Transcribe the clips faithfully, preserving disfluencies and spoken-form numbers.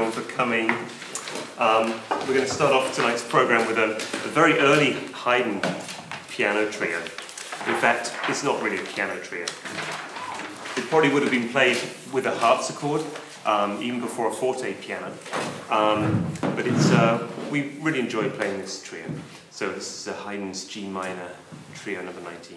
everyone for coming. Um, we're going to start off tonight's program with a, a very early Haydn piano trio. In fact, it's not really a piano trio. It probably would have been played with a harpsichord, um, even before a forte piano. Um, but it's uh, we really enjoy playing this trio. So this is a Haydn's G minor trio number nineteen.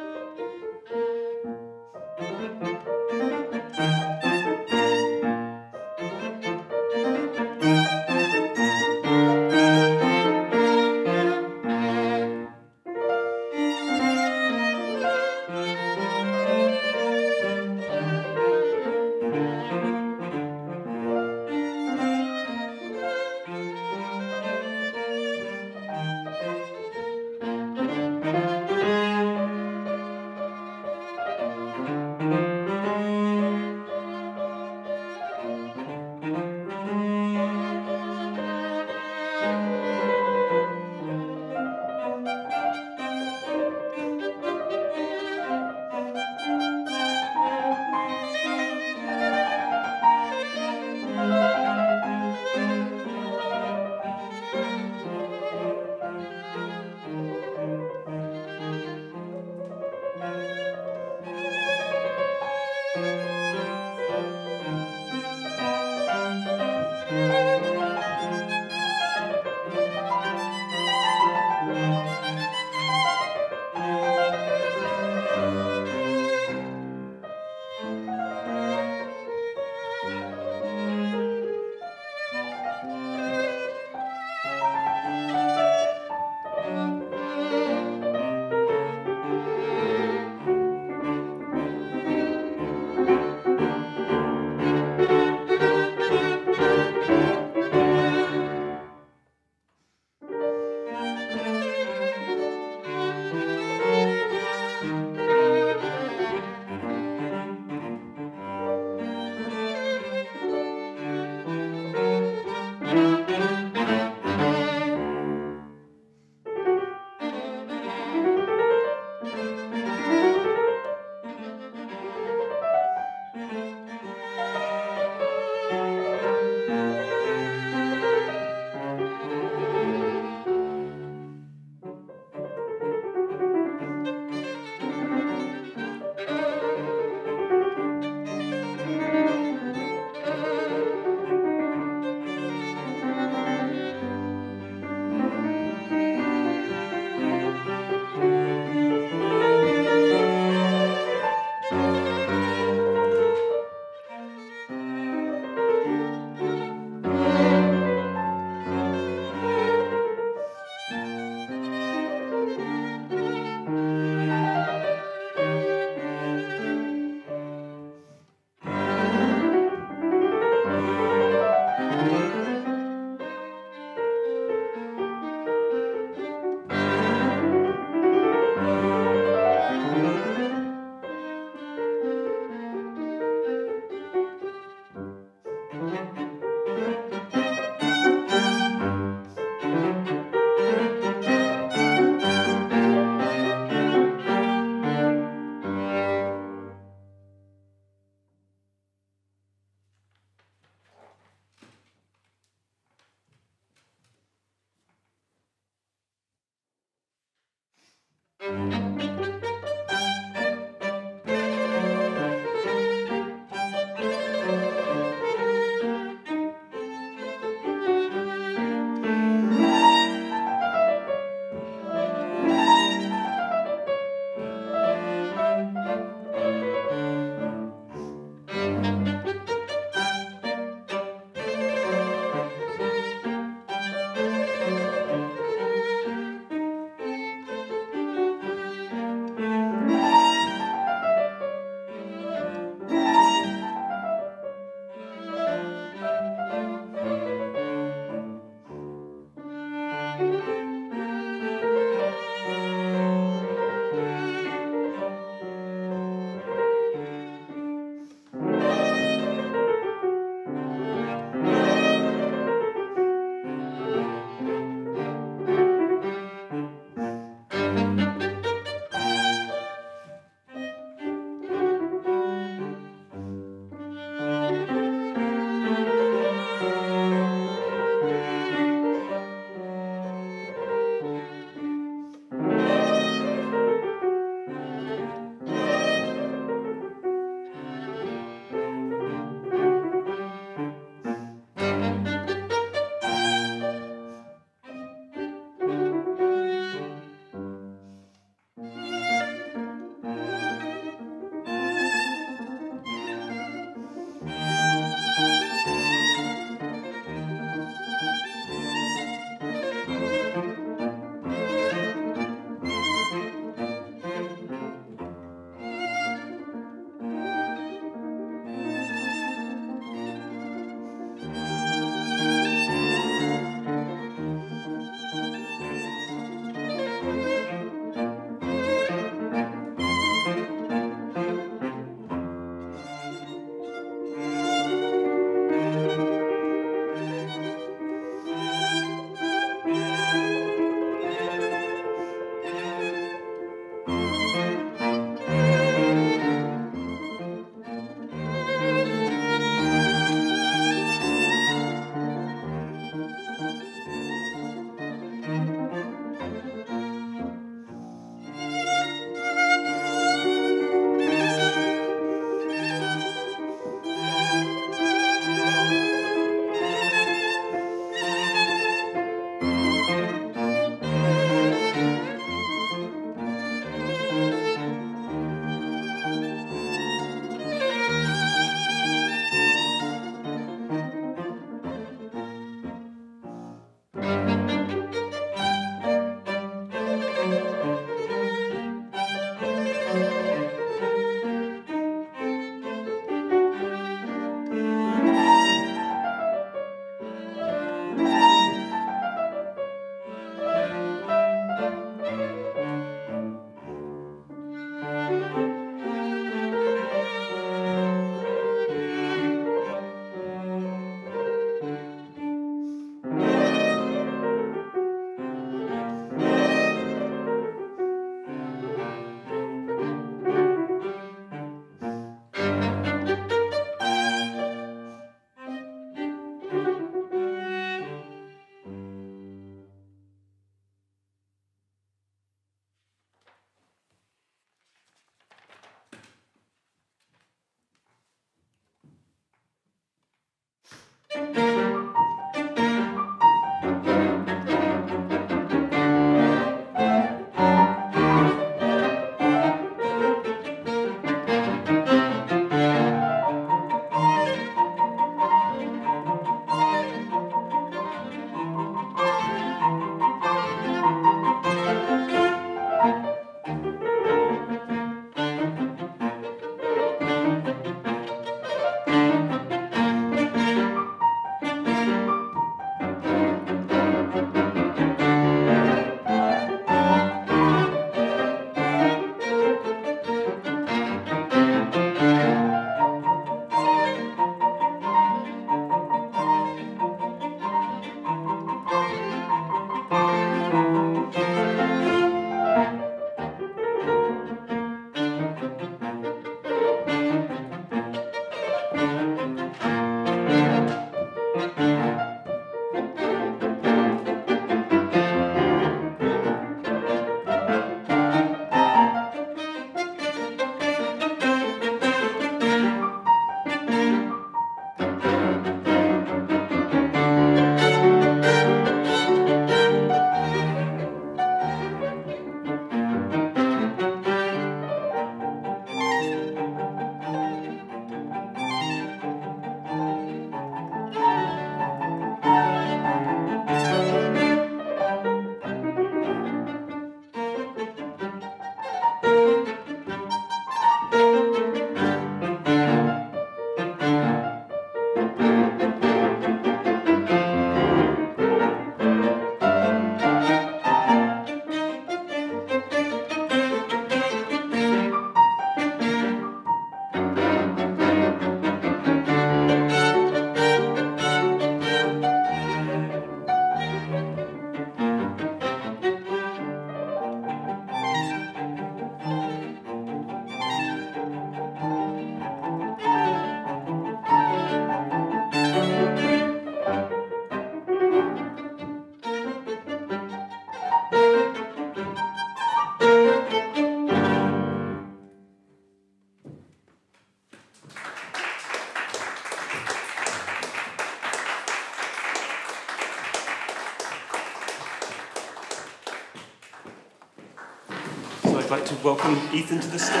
I'd like to welcome Ethan to the stage.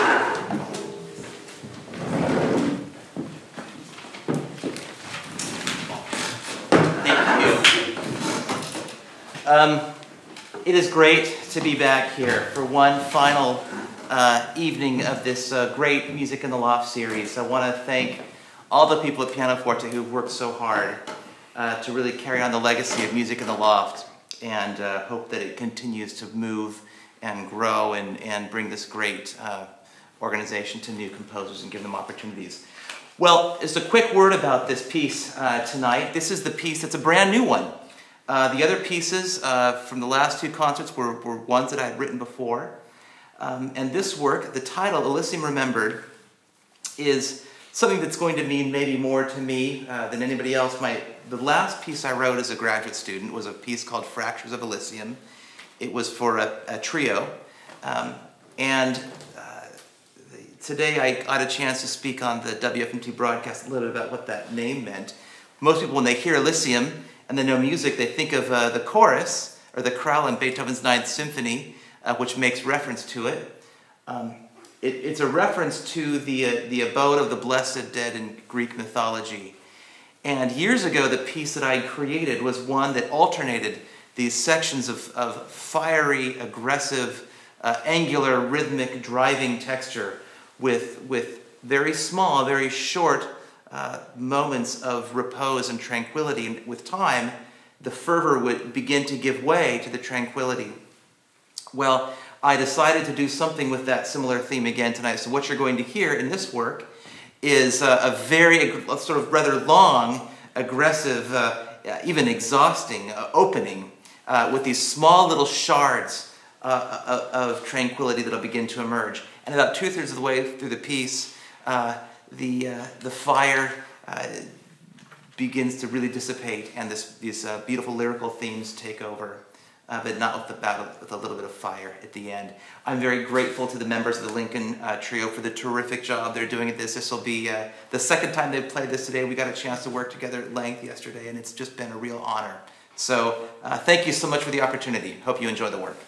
Thank you. Um, it is great to be back here for one final uh, evening of this uh, great Music in the Loft series. I want to thank all the people at PianoForte who've worked so hard uh, to really carry on the legacy of Music in the Loft, and uh, hope that it continues to move and grow and, and bring this great uh, organization to new composers and give them opportunities. Well, just a quick word about this piece uh, tonight. This is the piece that's a brand new one. Uh, the other pieces uh, from the last two concerts were, were ones that I had written before. Um, and this work, the title, Elysium Remembered, is something that's going to mean maybe more to me uh, than anybody else might. The last piece I wrote as a graduate student was a piece called Fractures of Elysium. It was for a, a trio, um, and uh, today I got a chance to speak on the W F M T broadcast a little bit about what that name meant. Most people, when they hear Elysium and they know music, they think of uh, the chorus, or the chorale in Beethoven's Ninth Symphony, uh, which makes reference to it. Um, it. It's a reference to the, uh, the abode of the blessed dead in Greek mythology. And years ago, the piece that I created was one that alternated these sections of, of fiery, aggressive, uh, angular, rhythmic, driving texture with, with very small, very short uh, moments of repose and tranquility. And with time, the fervor would begin to give way to the tranquility. Well, I decided to do something with that similar theme again tonight. So what you're going to hear in this work is uh, a very, a sort of rather long, aggressive, uh, even exhausting uh, opening, Uh, with these small little shards uh, of tranquility that will begin to emerge. And about two-thirds of the way through the piece, uh, the, uh, the fire uh, begins to really dissipate, and this, these uh, beautiful lyrical themes take over, uh, but not with, the battle, with a little bit of fire at the end. I'm very grateful to the members of the Lincoln uh, Trio for the terrific job they're doing at this. This will be uh, the second time they've played this today. We got a chance to work together at length yesterday, and it's just been a real honor. So uh, thank you so much for the opportunity. Hope you enjoy the work.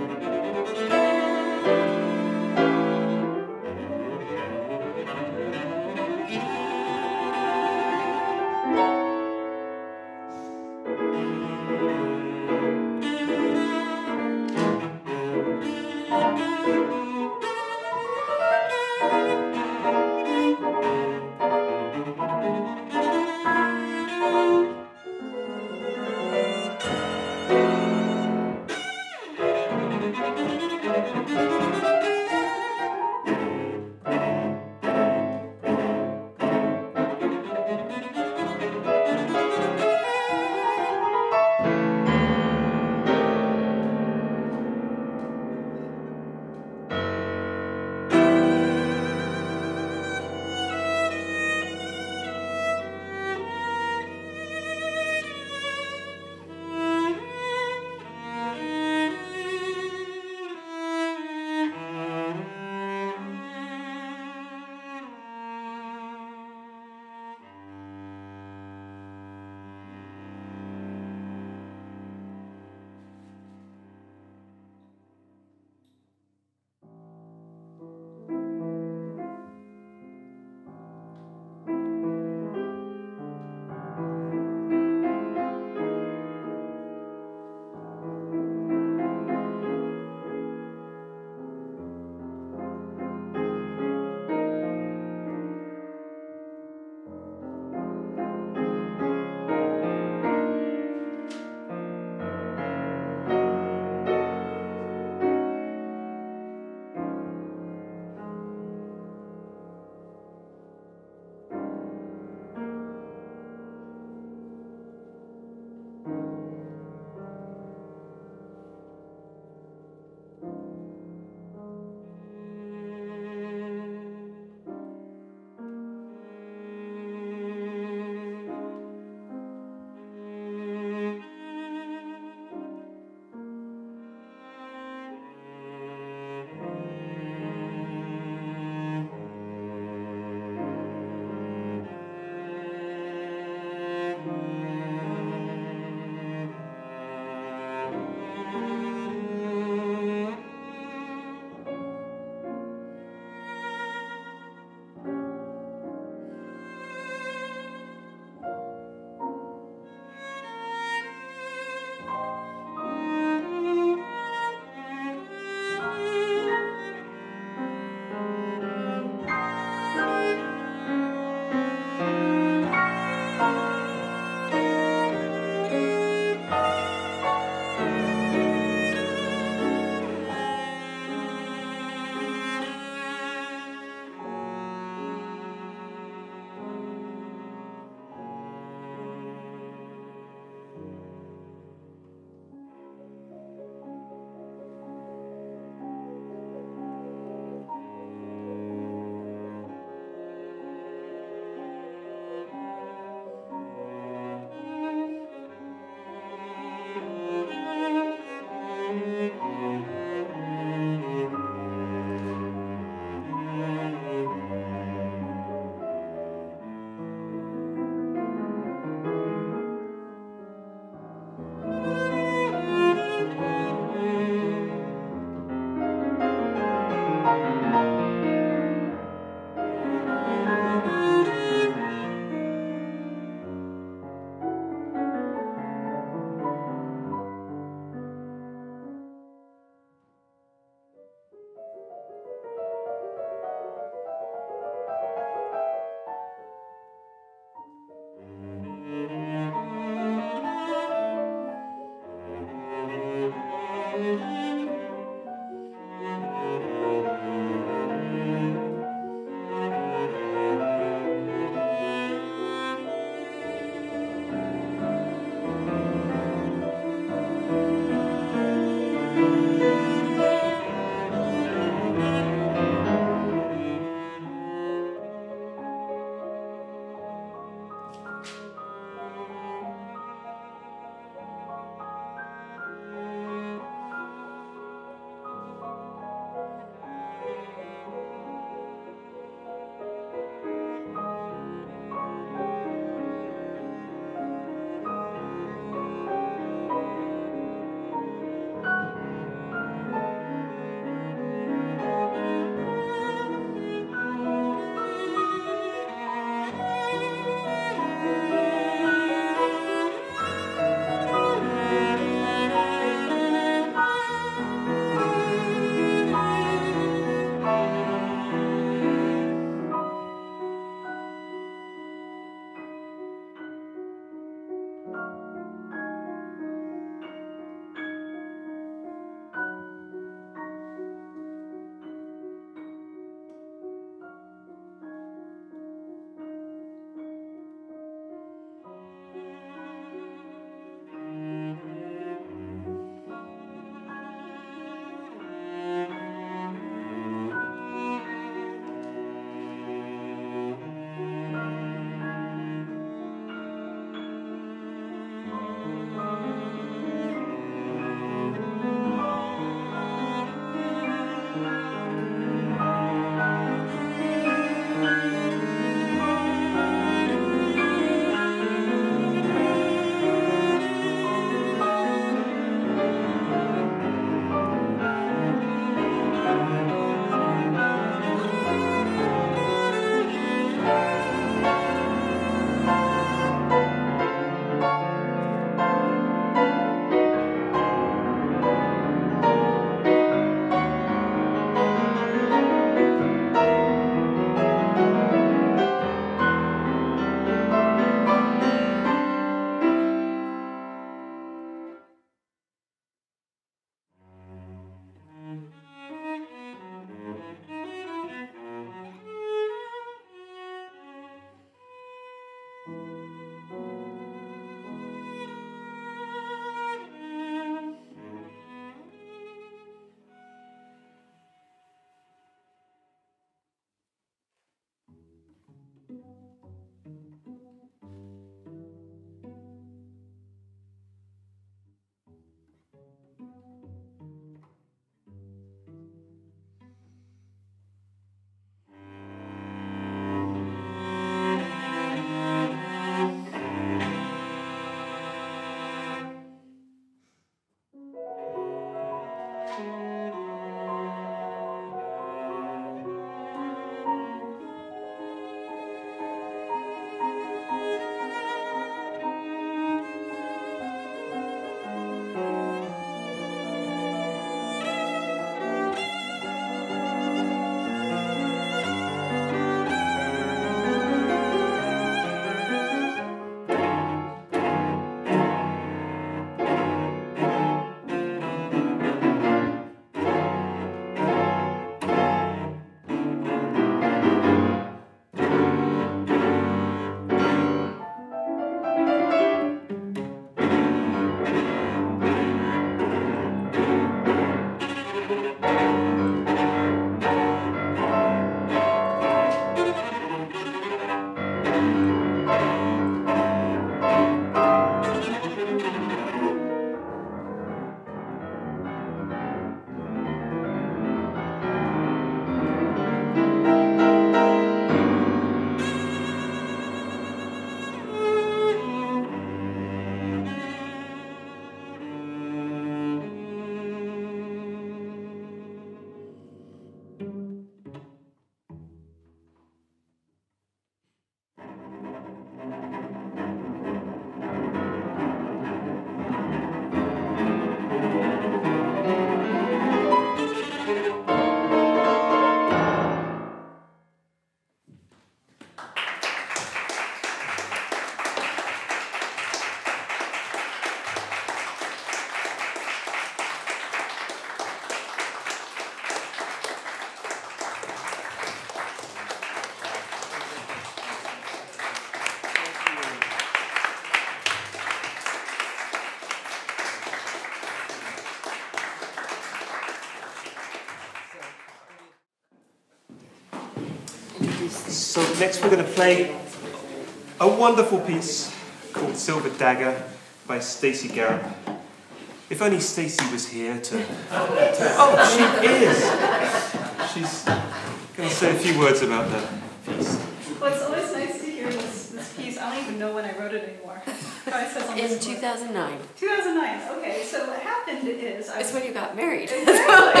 So next we're going to play a wonderful piece called Silver Dagger by Stacey Garrett. If only Stacey was here to... Oh, she is! She's going to say a few words about the piece. Well, it's always nice to hear this, this piece. I don't even know when I wrote it anymore. It says on In two thousand nine. two thousand nine, okay. So what happened is... I It's when you got married. Exactly.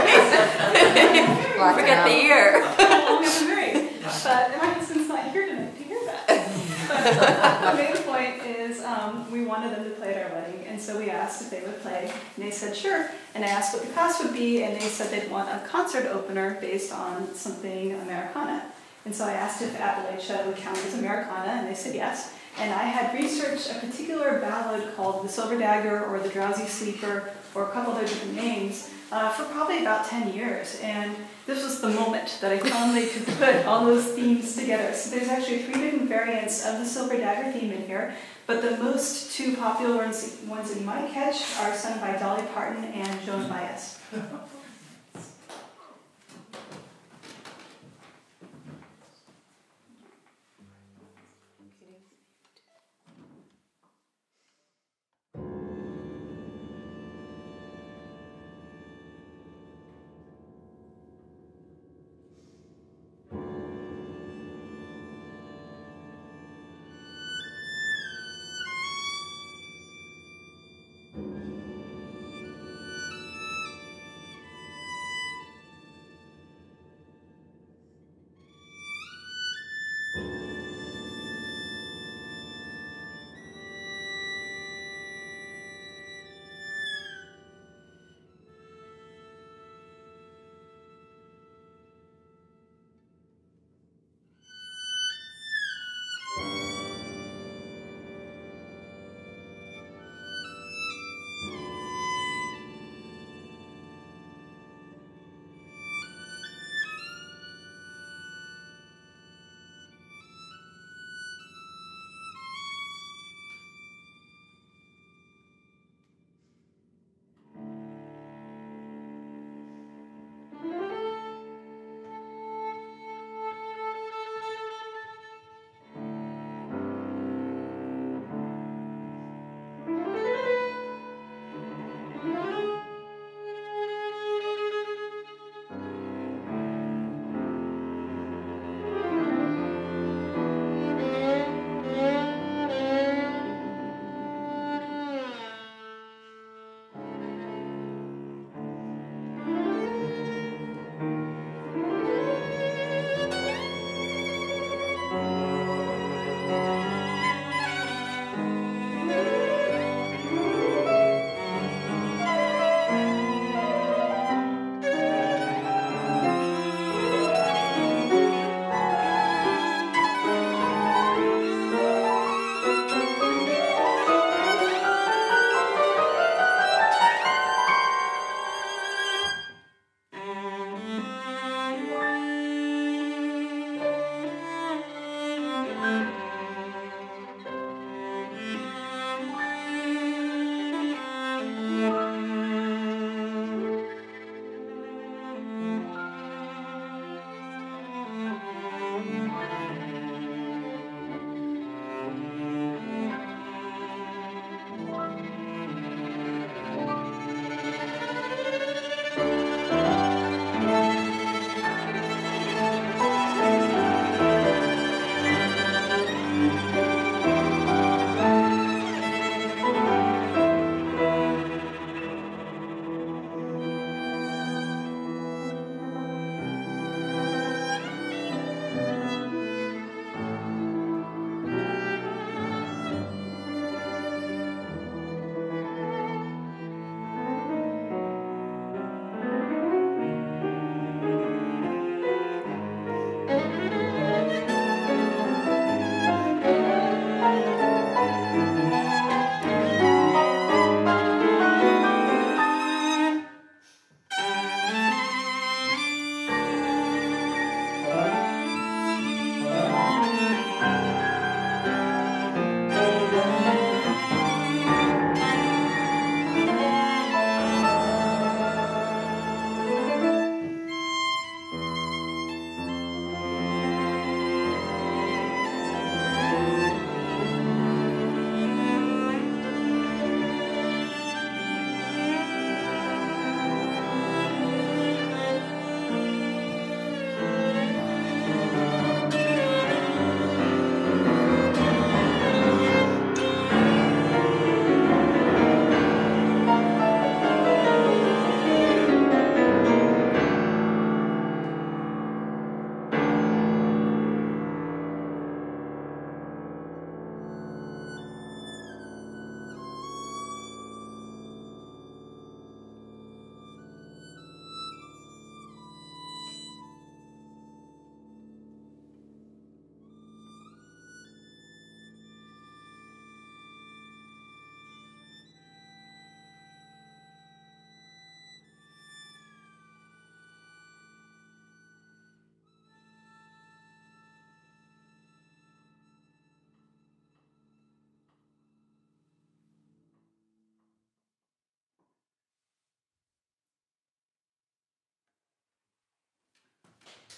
Forget the year. How long I've been married. But my husband's not here tonight to hear that. But the main point is um, we wanted them to play at our wedding, and so we asked if they would play, and they said sure. And I asked what the cost would be, and they said they'd want a concert opener based on something Americana. And so I asked if Appalachia would count as Americana, and they said yes. And I had researched a particular ballad called The Silver Dagger or The Drowsy Sleeper, or a couple other different names, uh, for probably about ten years. And this was the moment that I finally could put all those themes together. So there's actually three different variants of the Silver Dagger theme in here, but the most two popular ones, ones that you might catch are sung by Dolly Parton and Joan Baez.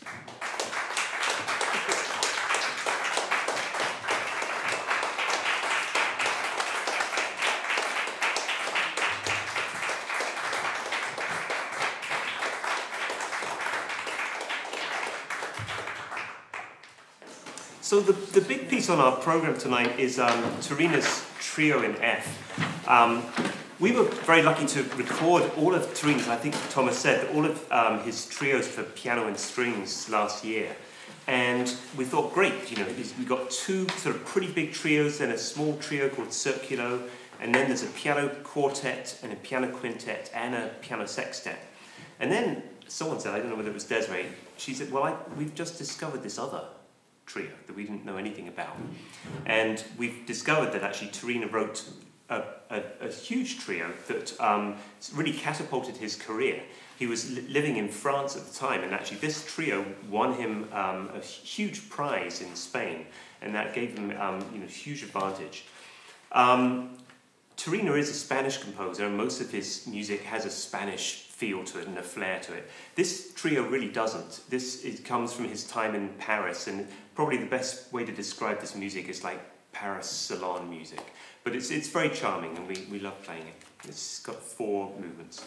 So the, the big piece on our program tonight is um, Torina's Trio in F. Um, we were very lucky to record all of Torina's, I think Thomas said, all of um, his trios for piano and strings last year. And we thought, great, you know, we got two sort of pretty big trios, then a small trio called Circulo, and then there's a piano quartet and a piano quintet and a piano sextet. And then someone said, I don't know whether it was Desiree, she said, well, I, we've just discovered this other trio that we didn't know anything about. And we've discovered that actually Torina wrote a, a, a huge trio that um, really catapulted his career. He was li living in France at the time, and actually this trio won him um, a huge prize in Spain, and that gave him um, you know, huge advantage. Um, Torina is a Spanish composer, and most of his music has a Spanish feel to it and a flair to it. This trio really doesn't. This it comes from his time in Paris, and probably the best way to describe this music is like Paris salon music. But it's, it's very charming, and we, we love playing it. It's got four movements.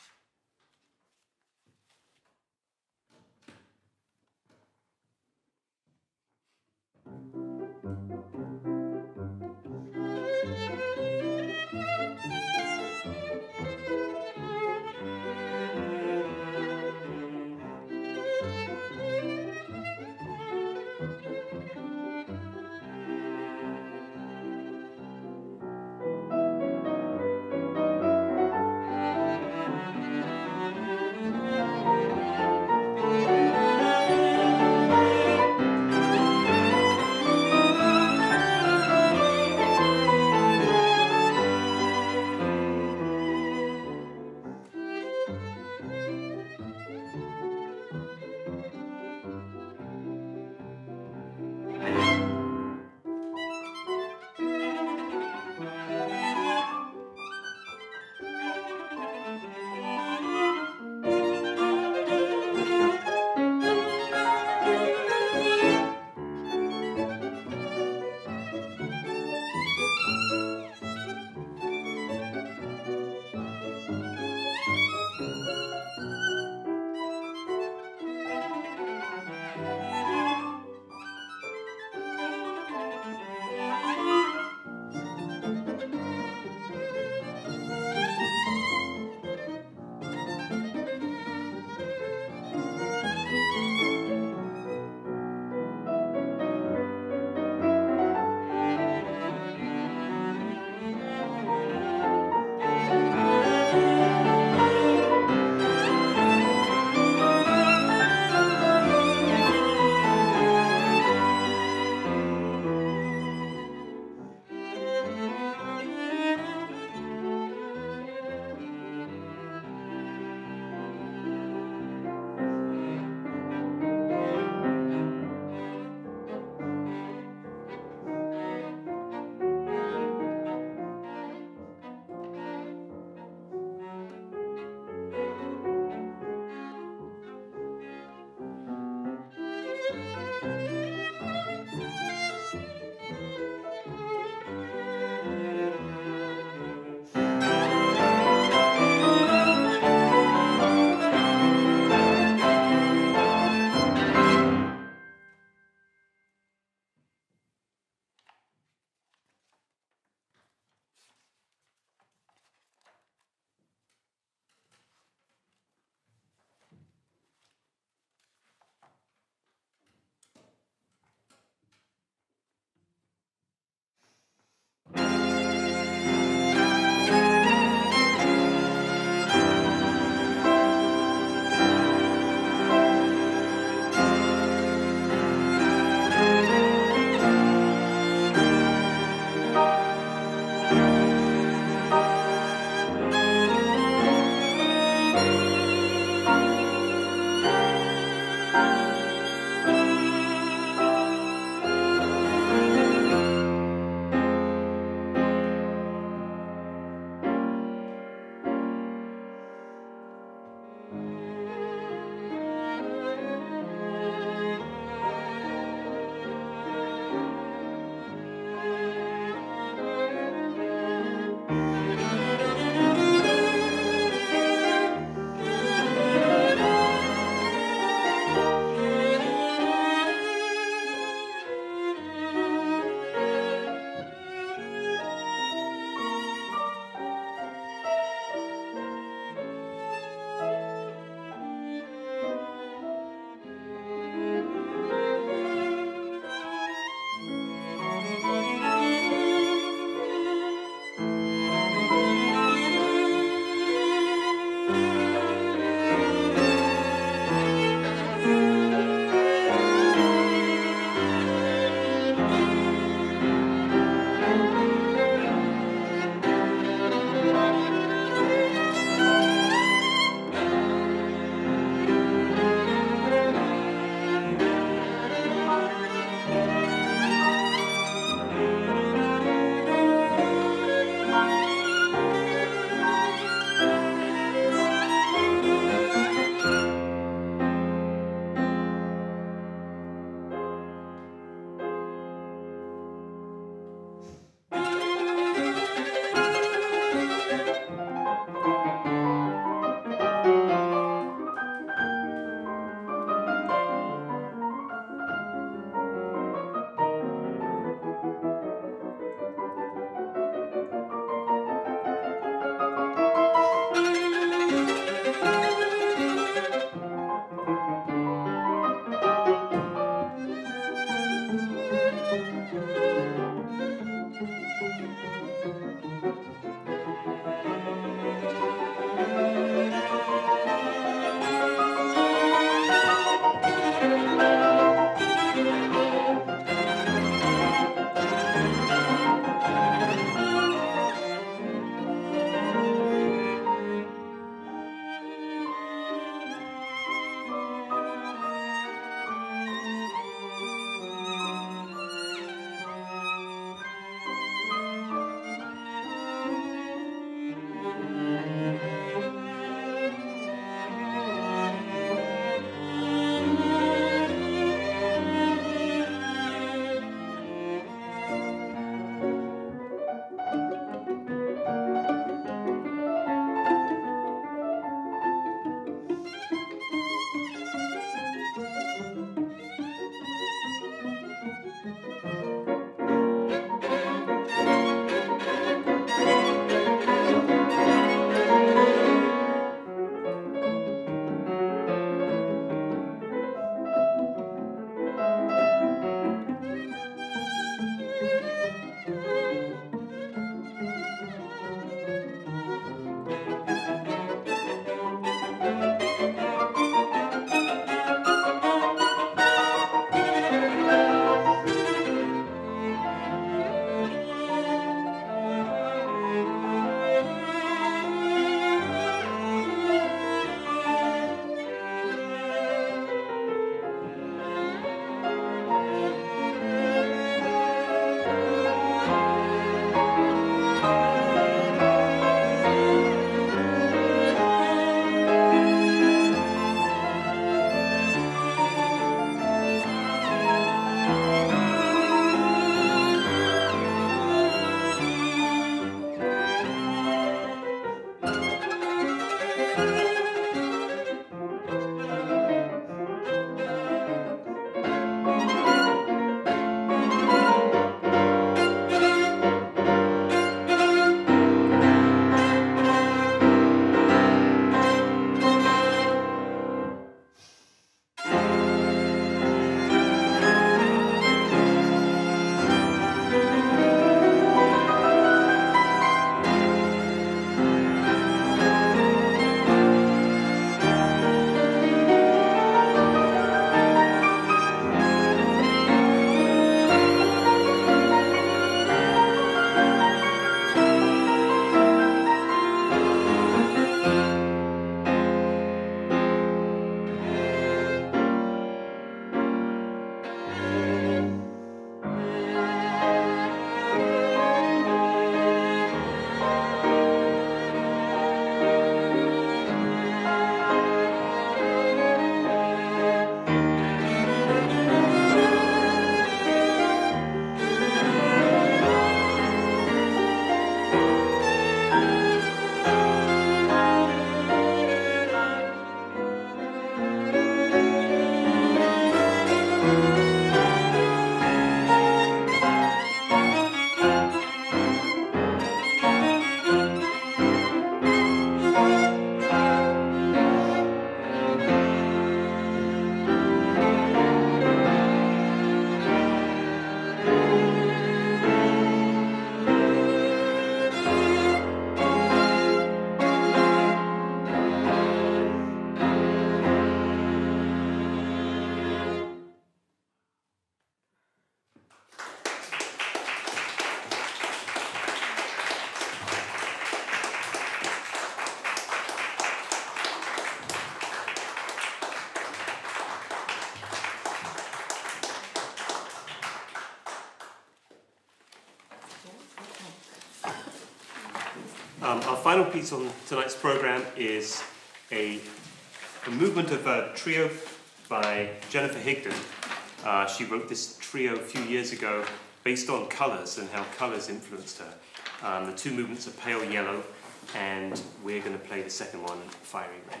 Um, our final piece on tonight's program is a, a movement of a trio by Jennifer Higdon. Uh, she wrote this trio a few years ago based on colours and how colours influenced her. Um, the two movements are pale yellow, and we're going to play the second one, fiery red.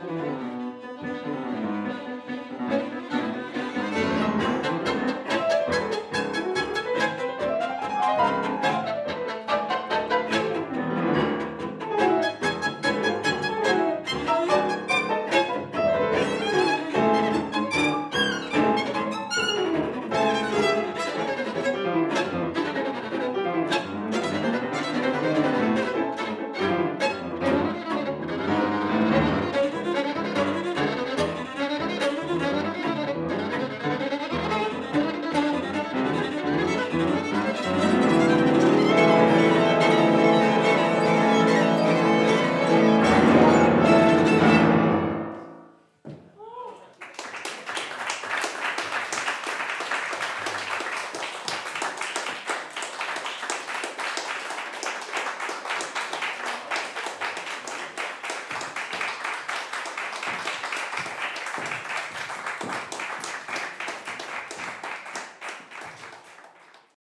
Thank you.